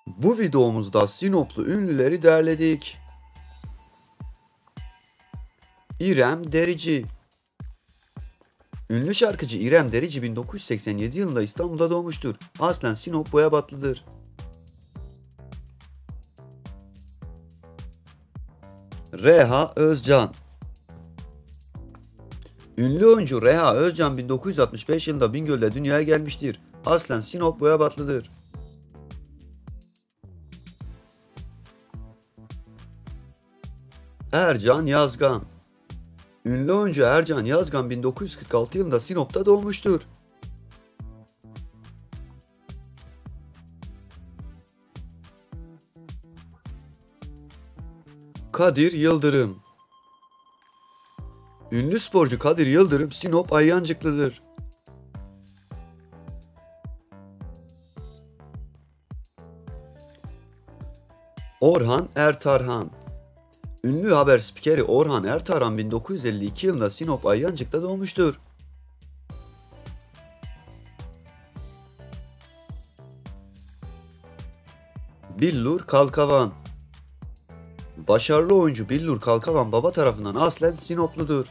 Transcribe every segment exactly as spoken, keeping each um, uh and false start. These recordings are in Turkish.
Bu videomuzda Sinoplu ünlüleri derledik. İrem Derici. Ünlü şarkıcı İrem Derici bin dokuz yüz seksen yedi yılında İstanbul'da doğmuştur. Aslen Sinop Boyabatlıdır. Reha Özcan. Ünlü oyuncu Reha Özcan bin dokuz yüz altmış beş yılında Bingöl'de dünyaya gelmiştir. Aslen Sinop Boyabatlıdır. Ercan Yazgan. Ünlü oyuncu Ercan Yazgan bin dokuz yüz kırk altı yılında Sinop'ta doğmuştur. Kadir Yıldırım. Ünlü sporcu Kadir Yıldırım Sinop Ayyancıklıdır. Orhan Ertarhan. Ünlü haber spikeri Orhan Ertarhan bin dokuz yüz elli iki yılında Sinop Ayyancık'ta doğmuştur. Billur Kalkavan. Başarılı oyuncu Billur Kalkavan baba tarafından aslen Sinopludur.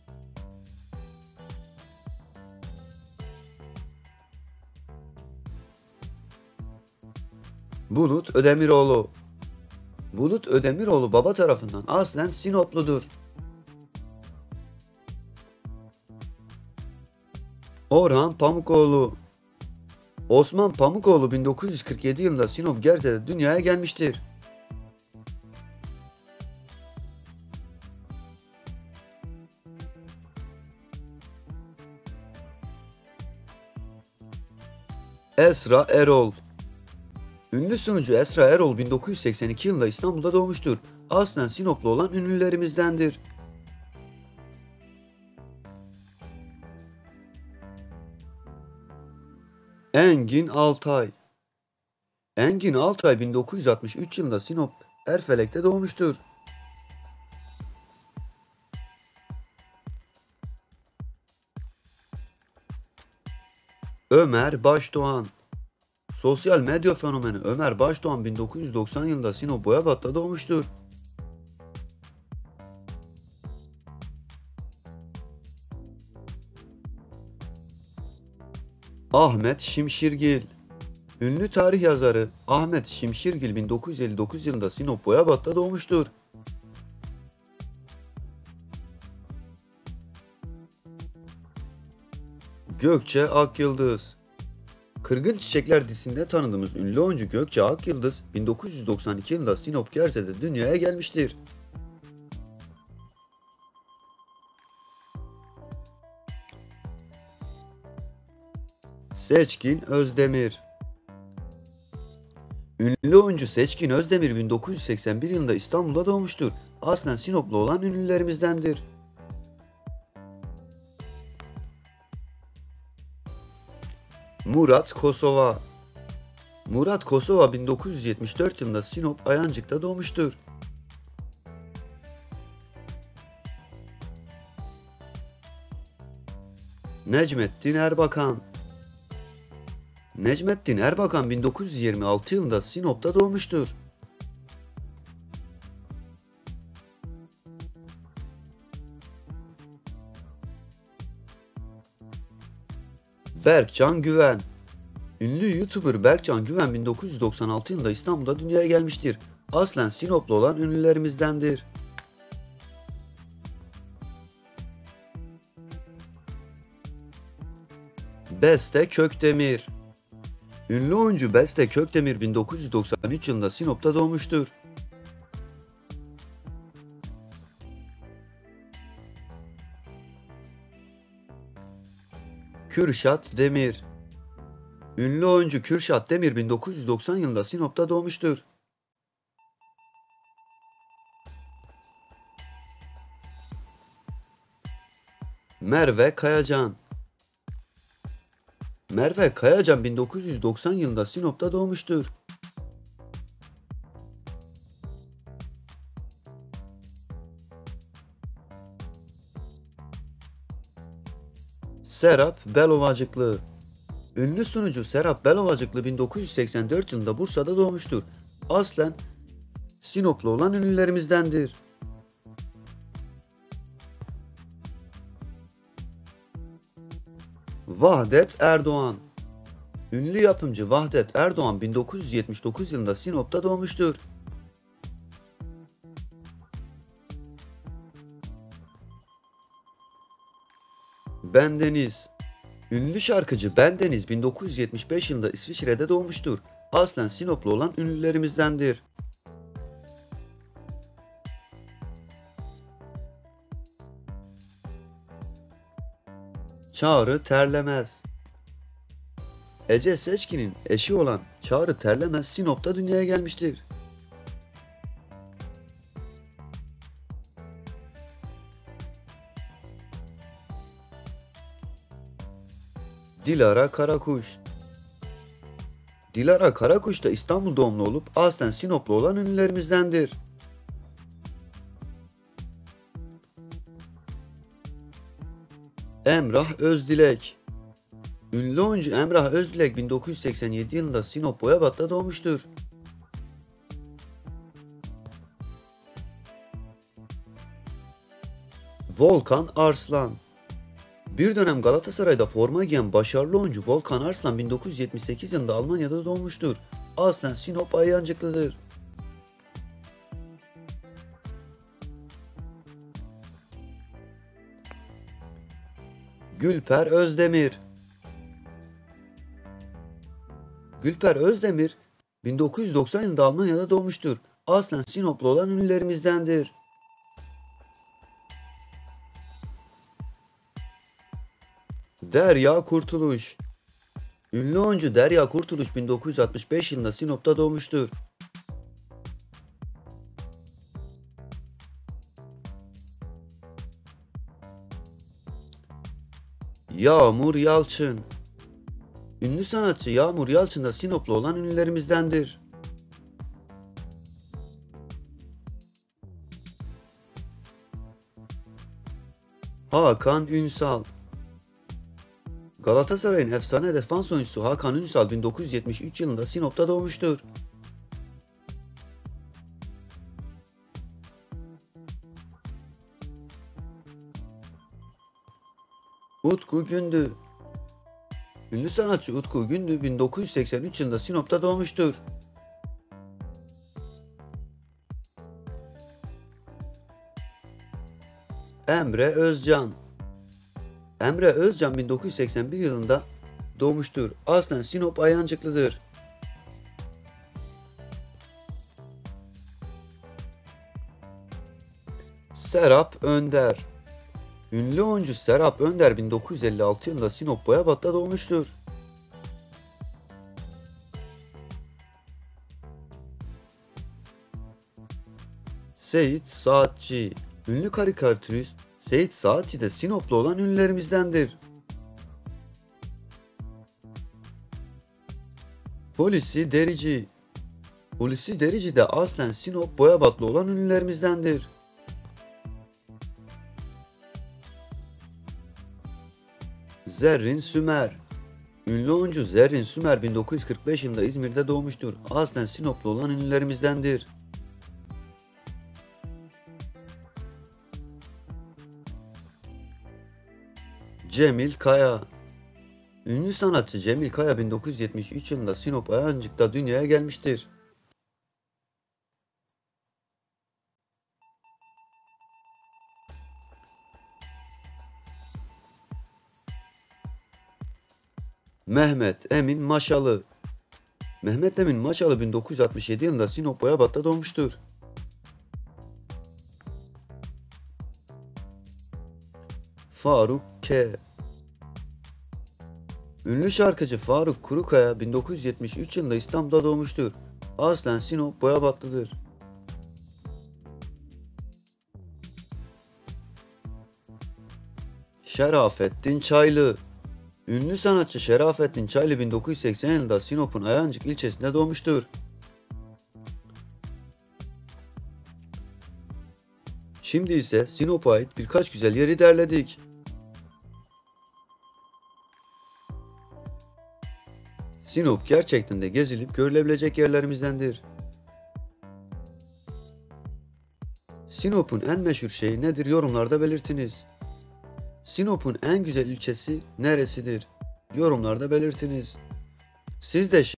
Bulut Ödemiroğlu. Bulut Ödemiroğlu baba tarafından aslen Sinopludur. Orhan Pamukoğlu. Osman Pamukoğlu bin dokuz yüz kırk yedi yılında Sinop Gerze'de dünyaya gelmiştir. Esra Erol. Ünlü sunucu Esra Erol bin dokuz yüz seksen iki yılında İstanbul'da doğmuştur. Aslen Sinoplu olan ünlülerimizdendir. Engin Altay. Engin Altay bin dokuz yüz altmış üç yılında Sinop Erfelek'te doğmuştur. Ömer Başdoğan. Sosyal medya fenomeni Ömer Başdoğan bin dokuz yüz doksan yılında Sinop Boyabat'ta doğmuştur. Ahmet Şimşirgil. Ünlü tarih yazarı Ahmet Şimşirgil bin dokuz yüz elli dokuz yılında Sinop Boyabat'ta doğmuştur. Gökçe Akyıldız. Kırgın Çiçekler dizisinde tanıdığımız ünlü oyuncu Gökçe Akyıldız bin dokuz yüz doksan iki yılında Sinop Gerze'de dünyaya gelmiştir. Seçkin Özdemir. Ünlü oyuncu Seçkin Özdemir bin dokuz yüz seksen bir yılında İstanbul'da doğmuştur. Aslen Sinoplu olan ünlülerimizdendir. Murat Kosova. Murat Kosova bin dokuz yüz yetmiş dört yılında Sinop Ayancık'ta doğmuştur. Necmettin Erbakan. Necmettin Erbakan bin dokuz yüz yirmi altı yılında Sinop'ta doğmuştur. Berkcan Güven. Ünlü YouTuber Berkcan Güven bin dokuz yüz doksan altı yılında İstanbul'da dünyaya gelmiştir. Aslen Sinoplu olan ünlülerimizdendir. Beste Kökdemir. Ünlü oyuncu Beste Kökdemir bin dokuz yüz doksan üç yılında Sinop'ta doğmuştur. Kürşat Demir. Ünlü oyuncu Kürşat Demir bin dokuz yüz doksan yılında Sinop'ta doğmuştur. Merve Kayacan. Merve Kayacan bin dokuz yüz doksan yılında Sinop'ta doğmuştur. Serap Belovacıklı. Ünlü sunucu Serap Belovacıklı bin dokuz yüz seksen dört yılında Bursa'da doğmuştur. Aslen Sinoplu olan ünlülerimizdendir. Vahdet Erdoğan. Ünlü yapımcı Vahdet Erdoğan bin dokuz yüz yetmiş dokuz yılında Sinop'ta doğmuştur. Bendeniz. Ünlü şarkıcı Bendeniz bin dokuz yüz yetmiş beş yılında İsviçre'de doğmuştur. Aslen Sinoplu olan ünlülerimizdendir. Çağrı Terlemez. Ece Seçkin'in eşi olan Çağrı Terlemez Sinop'ta dünyaya gelmiştir. Dilara Karakuş. Dilara Karakuş da İstanbul doğumlu olup aslen Sinoplu olan ünlülerimizdendir. Emrah Özdilek. Ünlü oyuncu Emrah Özdilek bin dokuz yüz seksen yedi yılında Sinop Boyabat'ta doğmuştur. Volkan Arslan. Bir dönem Galatasaray'da forma giyen başarılı oyuncu Volkan Arslan bin dokuz yüz yetmiş sekiz yılında Almanya'da doğmuştur. Aslen Sinop Ayancıklıdır. Gülper Özdemir. Gülper Özdemir bin dokuz yüz doksan yılında Almanya'da doğmuştur. Aslen Sinoplu olan ünlülerimizdendir. Derya Kurtuluş. Ünlü oyuncu Derya Kurtuluş bin dokuz yüz altmış beş yılında Sinop'ta doğmuştur. Yağmur Yalçın. Ünlü sanatçı Yağmur Yalçın da Sinoplu olan ünlülerimizdendir. Hakan Ünsal. Galatasaray'ın efsane defans oyuncusu Hakan Ünsal bin dokuz yüz yetmiş üç yılında Sinop'ta doğmuştur. Utku Gündü. Ünlü sanatçı Utku Gündü bin dokuz yüz seksen üç yılında Sinop'ta doğmuştur. Emre Özcan. Emre Özcan bin dokuz yüz seksen bir yılında doğmuştur. Aslen Sinop Ayancıklıdır. Serap Önder. Ünlü oyuncu Serap Önder bin dokuz yüz elli altı yılında Sinop Boyabat'ta doğmuştur. Seyit Saatçi. Ünlü karikatürist Seyit Saatçi de Sinoplu olan ünlülerimizdendir. Hulusi Derici. Hulusi Derici de aslen Sinop Boyabatlı olan ünlülerimizdendir. Zerrin Sümer. Ünlü oyuncu Zerrin Sümer bin dokuz yüz kırk beş yılında İzmir'de doğmuştur. Aslen Sinoplu olan ünlülerimizdendir. Cemil Kaya. Ünlü sanatçı Cemil Kaya bin dokuz yüz yetmiş üç yılında Sinop Ayancık'ta dünyaya gelmiştir. Mehmet Emin Maşalı. Mehmet Emin Maşalı bin dokuz yüz altmış yedi yılında Sinop Boyabat'ta doğmuştur. Faruk K. Ünlü şarkıcı Faruk Kurukaya bin dokuz yüz yetmiş üç yılında İstanbul'da doğmuştur. Aslen Sinop Boyabatlıdır. Şerafettin Çaylı. Ünlü sanatçı Şerafettin Çaylı bin dokuz yüz seksen yılında Sinop'un Ayancık ilçesinde doğmuştur. Şimdi ise Sinop'a ait birkaç güzel yeri derledik. Sinop gerçekten de gezilip görülebilecek yerlerimizdendir. Sinop'un en meşhur şeyi nedir yorumlarda belirtiniz. Sinop'un en güzel ilçesi neresidir? Yorumlarda belirtiniz. Siz de